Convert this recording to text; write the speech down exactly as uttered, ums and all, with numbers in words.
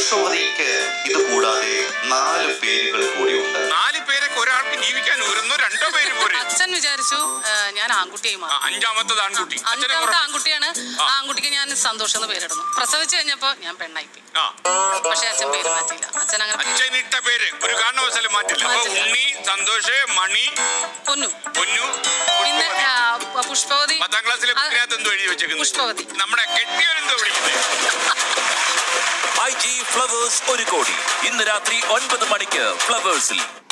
പുഷ്പവതിക്ക് ഇത് കൂടാതെ നാല് പേരുകൾ കൂടിയുണ്ട്. നാല് പേരൊക്കെ ഒരാൾക്ക് ജീവിക്കാൻ ഒന്നോ രണ്ടോ പേര് പോരെ. അച്ഛൻ വിചാരിച്ചു ഞാൻ ആൺകുട്ടിയായി മാറി. അഞ്ചാമത്തെ ആൺകുട്ടി അഞ്ചാമത്തെ ആൺകുട്ടിയാണ്. ആൺകുട്ടിക്ക് ഞാൻ സന്തോഷം എന്ന് പേരിടുന്നു. പ്രസവിച്ചു കഴിഞ്ഞപ്പോ ഞാൻ പെണ്ണായി പോയി. പക്ഷെ അച്ഛൻ പേര് മാറ്റില്ല. അച്ഛൻ അങ്ങനെ അച്ഛനിട്ട പേര് ഒരു കാരണവശാലും മാറ്റില്ല. ഉണ്ണി, സന്തോഷ്, മണി, പൊന്നു. പൊന്നു. പിന്നെ പുഷ്പവതി. പത്താം ക്ലാസ്സിലെ ബുക്കിനകത്ത് എന്തോ എഴുതി വെച്ചേക്കുന്നു. പുഷ്പവതി. നമ്മുടെ കെട്ടിയവരെന്തോ വിളിക്കുന്നത്. ഐ ജി ഫ്ലവേഴ്സ് ഒരു കോടി ഇന്ന് രാത്രി ഒൻപത് മണിക്ക് ഫ്ലവേഴ്സിൽ.